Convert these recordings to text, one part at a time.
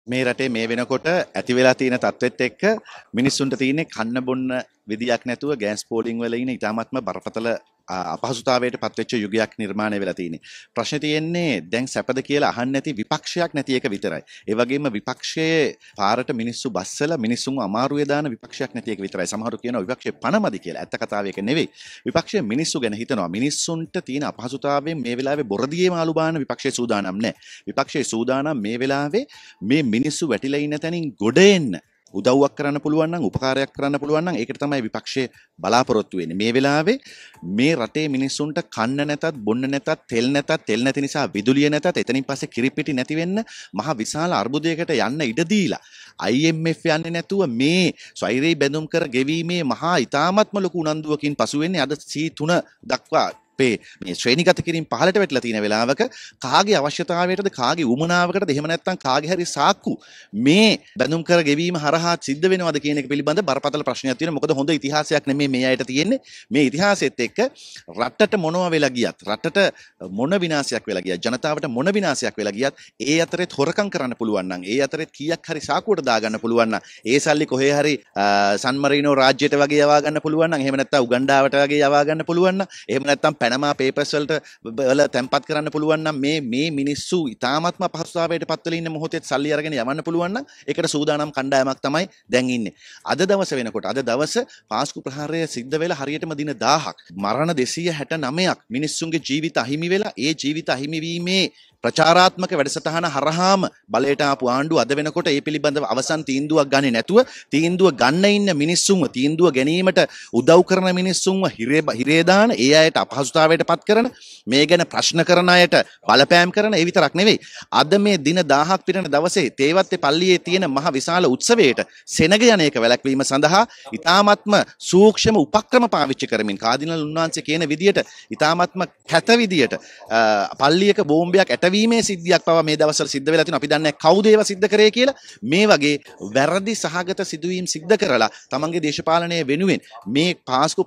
මේ රටේ මේ වෙනකොට ඇති වෙලා තියෙන තත්ත්වෙත් එක්ක මිනිස්සුන්ට තියෙන්නේ කන්න බොන්න විදියක් නැතුව ගෑස් පෝලිං වල ඉන්න ඉතාමත්ම බරපතල අපහසුතාවයට පත්වෙච්ච යුගයක් නිර්මාණය වෙලා තියෙන්නේ. ප්‍රශ්නේ තියෙන්නේ දැන් සැපද කියලා අහන්න නැති විපක්ෂයක් නැති එක විතරයි. ඒ වගේම විපක්ෂයේ පාරට මිනිස්සු බස්සලා මිනිස්සුන්ව අමාරුවේ දාන විපක්ෂයක් නැති එක විතරයි. සමහරු කියනවා විපක්ෂයේ පණමදි කියලා. ඇත්ත කතාව ඒක නෙවෙයි. විපක්ෂයේ මිනිස්සු ගැන හිතනවා. මිනිස්සුන්ට තියෙන අපහසුතාවයෙන් මේ වෙලාවේ බොරදියේ මාළු බාන විපක්ෂයේ සූදානම් නැහැ. විපක්ෂයේ සූදානම් මේ වෙලාවේ මේ මිනිස්සු වැටිලා ඉන්න තැනින් ගොඩ එන්න උදව්වක් කරන්න පුළුවන් නම් උපකාරයක් කරන්න පුළුවන් නම් ඒකට තමයි විපක්ෂයේ බලාපොරොත්තු වෙන්නේ. මේ වෙලාවේ මේ රටේ මිනිස්සුන්ට කන්න නැතත් බොන්න නැතත් තෙල් නැති නිසා විදුලිය නැතත් එතනින් පස්සේ කිරිපිටි නැති වෙන්න මහ විශාල අර්බුදයකට යන්න ඉඩ දීලා IMF යන්නේ නැතුව මේ ස්වෛරී බැඳුම් කර ගෙවීමේ මහා ඉතාමත්ම ලොකු උනන්දුවකින් පසු වෙන්නේ අද C3 දක්වා මේ ශ්‍රේණිගත කිරීම පහලට වැටලා තියෙන වෙලාවක කාගේ අවශ්‍යතාවයටද කාගේ උමනාවකටද එහෙම නැත්නම් කාගේ හරි සාක්කු මේ බැඳුම් කර ගෙවීම හරහා සිද්ධ වෙනවද කියන එක පිළිබඳ බරපතල ප්‍රශ්නයක් තියෙනවා. මොකද හොඳ ඉතිහාසයක් නෙමෙයි මේ අයට තියෙන්නේ. මේ ඉතිහාසෙත් එක්ක රටට මොනවා වෙලා ගියත් රටට මොන විනාශයක් වෙලා ගියත් ජනතාවට මොන විනාශයක් වෙලා ගියත් ඒ අතරෙත් හොරකම් කරන්න පුළුවන් නම් ඒ අතරෙත් කීයක් හරි සාක්කුවට දාගන්න පුළුවන් නම් ඒ සල්ලි කොහේ හරි සන් මරීනෝ රාජ්‍යයට වගේ යවා ගන්න පුළුවන් නම් එහෙම නැත්නම් උගන්ඩාවට වගේ යවා ගන්න පුළුවන් නම් එහෙම නැත්නම් පැනමා පේපර්ස් වල තැන්පත් කරන්න පුළුවන් නම් මේ මිනිස්සු ඉතාමත්ම අපහසුතාවයට පත් වෙලා ඉන්න මොහොතේ සල්ලි අරගෙන යවන්න පුළුවන් නම් ඒකට සූදානම් කණ්ඩායමක් තමයි දැන් ඉන්නේ. අද දවස වෙනකොට අද දවස පාස්කු ප්‍රහාරය සිද්ධ වෙලා හරියටම දින 1000ක් මරණ 269ක් මිනිස්සුන්ගේ ජීවිත අහිමි වෙලා ඒ ජීවිත අහිමි වීමේ ප්‍රචාරාත්මක වැඩසටහන හරහාම බලයට ආපු ආණ්ඩුව අද වෙනකොට ඒ පිළිබඳව අවසන් තීන්දුවක් ගන්නේ නැතුව තීන්දුව ගන්න ඉන්න මිනිස්සුන්ව තීන්දුව ගැනීමට උදව් කරන මිනිස්සුන්ව හිරේ දාන ඒ අයට අපහසුතාවයට පත් කරන මේ ගැන ප්‍රශ්න කරන අයට බලපෑම් කරන ඒ විතරක් නෙවෙයි අද මේ දින 1000ක් පිරෙන දවසේ තේවත්තේ පල්ලියේ තියෙන මහ විශාල උත්සවයට සෙනග යන එක වැළැක්වීම සඳහා ඉතාමත්ම සූක්ෂම උපක්‍රම පාවිච්චි කරමින් කාදිනල් උන්වහන්සේ කියන විදියට ඉතාමත්ම කැත විදියට පල්ලියක බෝම්බයක් ඇටවීමේ සිද්ධියක් පවා මේ දවස්වල සිද්ධ වෙලා තියෙනවා. අපි දන්නේ කවුද ඒවා සිද්ධ කරේ කියලා. මේ වගේ වැරදි සහගත සිදුවීම් සිද්ධ කරලා තමන්ගේ දේශපාලනය වෙනුවෙන් මේ පාස්කු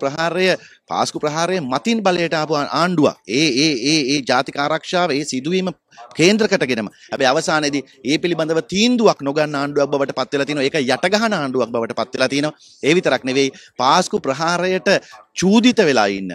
ප්‍රහාරය මතින් බලයට ආපු ආණ්ඩුව ඒ ජාතික ආරක්ෂාව ඒ සිදුවීම කේන්ද්‍රකටගෙනම හැබැයි අවසානයේදී ඒ පිළිබඳව තීන්දුවක් නොගන්න ආණ්ඩුවක් බවට පත් වෙලා තිනවා. ඒක යටගහන ආණ්ඩුවක් බවට පත් වෙලා තිනවා. ඒ විතරක් නෙවෙයි පාස්කු ප්‍රහාරයට චූදිත වෙලා ඉන්න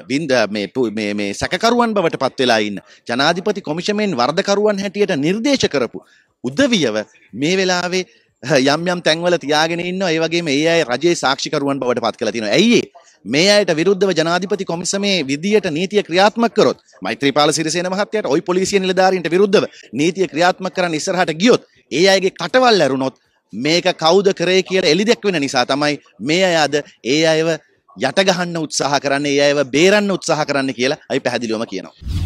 මේ සැකකරුවන් බවට පත් වෙලා ඉන්න ජනාධිපති කොමිෂමෙන් වරදකරුවන් හැටියට නිර්දේශ කරපු උදවියව මේ වෙලාවේ යම් තැන්වල තියාගෙන ඉන්නවා. ඒ වගේම ඒ අය රජයේ සාක්ෂිකරුවන් බවට පත් කරලා තිනවා. ඇයි මේ අයට විරුද්ධව ජනාධිපති කොමිසමේ විදියට නීතිය ක්‍රියාත්මක කරොත් මෛත්‍රීපාල සිරිසේන මහත්තයාට ওই පොලිසිය නිලධාරීන්ට විරුද්ධව නීතිය ක්‍රියාත්මක කරන්න ඉස්සරහට ගියොත් ඒ අයගේ කටවල් ඇරුණොත් මේක කවුද කරේ කියලා එළිදැක් වෙන නිසා තමයි මේ අය අද ඒ අයව යට ගහන්න උත්සාහ කරන්නේ ඒ අයව බේරන්න උත්සාහ කරන්න කියලා අපි පැහැදිලිවම කියනවා.